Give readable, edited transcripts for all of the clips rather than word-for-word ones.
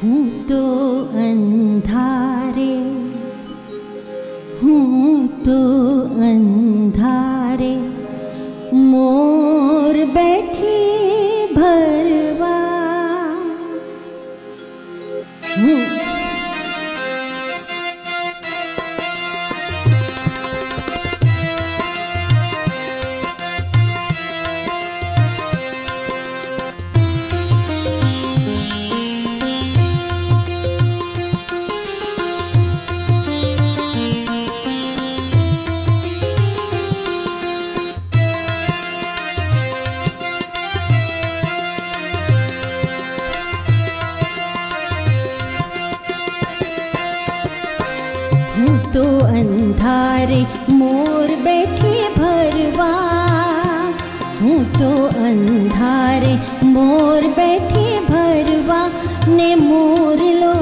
हूँ तो अंधारे, हूँ तो अंधारे, मोर बैठी भरवा। हूँ तो अंधारे, मोर बैठी भरवा। हूँ तो अंधारे, मोर बैठी भरवा। ने मोर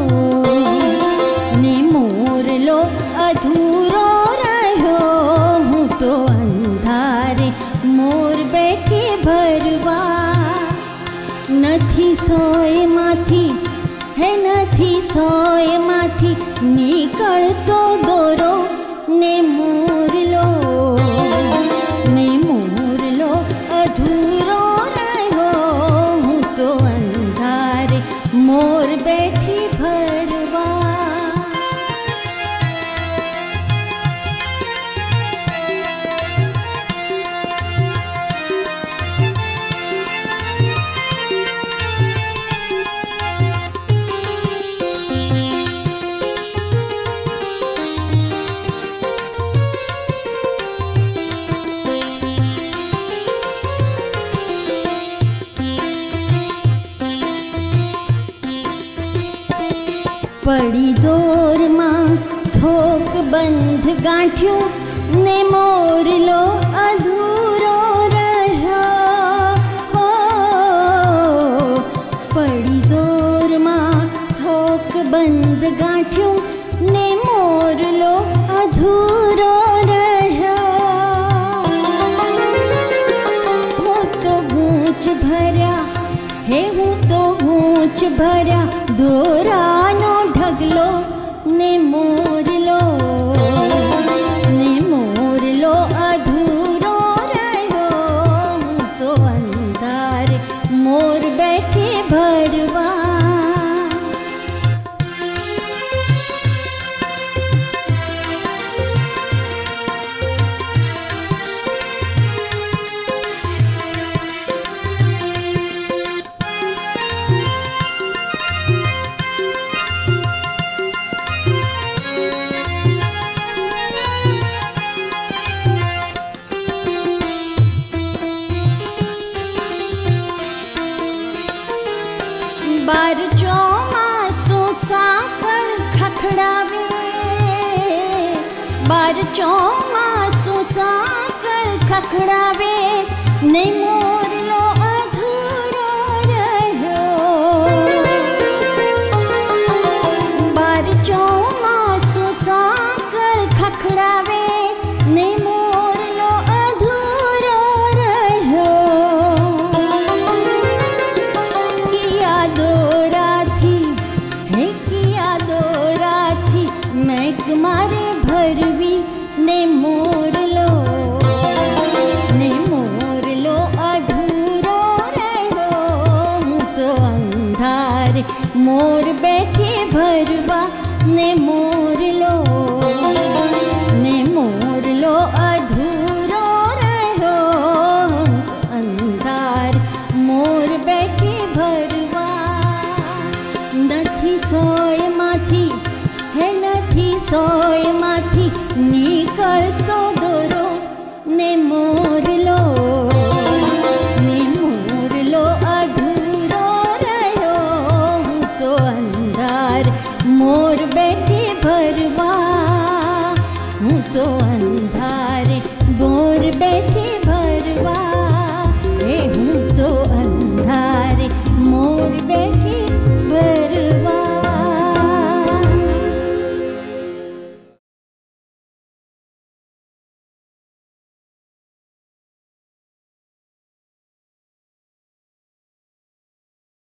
लो अधूरो रहो। हूँ तो अंधारे, मोर बैठी भरवा। नथी सोए माथी है, नथी सोए माथी, निकलतो दोरो। ने मोर लो अधूरो रहो। हूँ तो अंधारे, मोर बैठी भरवा। पड़ी दौर मां थोक बंध गांठियों। ने मोर लो अधूरो रहो। हो पड़ी दौर मां थोक बंध गांठियों। ने मोर लो अधूरो रहो। हूँ तो गूंच भर्या है, हूँ तो गूंच भर्या, दोरानो ढगलो। ने मोर लो अधूरो रहो। हूँ तो अंधारे, मोर बैठे भरवा। बार चौमासु साकड़ खखड़ावे। बार चौमासु साकड़ खखड़ावे। ने मोर लो अधूरो रहो। बार चौमासु साकड़ खखड़ावे। ने मोर लो अधूरो रहो। मैक मारे भरवी। ने मोर लो अधूरो रहो। हूँ तो अंधारे, मोर बैठे भरवा। ने मोर लो अधूरो रहो। अंधारे, मोर बैठे भरवा। नथी सोए माथी है, नथी सोए माथी, निकलतो दोरो। ने मोर लो अधूरो रहो। हूँ तो अंधार, मोर बैठे भरवा। हूँ तो अंधारे, मोर बैठे